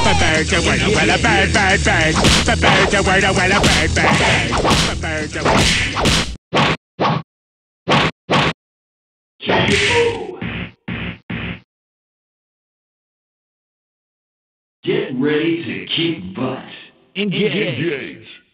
bird's a word, well, a bird, bird, bird. The bird's a word, well, a bird, bird, bird. The bird's a word. Get ready to kick butt. Engage.